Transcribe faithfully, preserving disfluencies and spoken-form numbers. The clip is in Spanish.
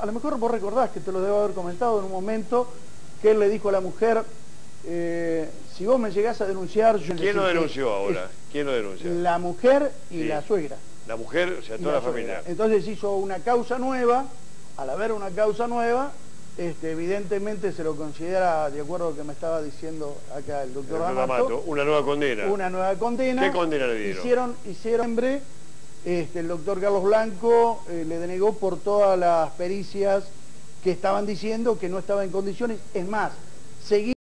a lo mejor vos recordás que te lo debo haber comentado en un momento, que él le dijo a la mujer, eh, si vos me llegás a denunciar... Yo ¿Quién lo denunció que, ahora? ¿Quién lo denunció? La mujer y sí. la suegra. La mujer, o sea, toda la, la familia. Entonces hizo una causa nueva, al haber una causa nueva, este, evidentemente se lo considera, de acuerdo a lo que me estaba diciendo acá el doctor D'Amato, una nueva condena. Una nueva condena. ¿Qué condena le dieron? Hicieron, hicieron este, el doctor Carlos Blanco eh, le denegó por todas las pericias que estaban diciendo que no estaba en condiciones. Es más, seguí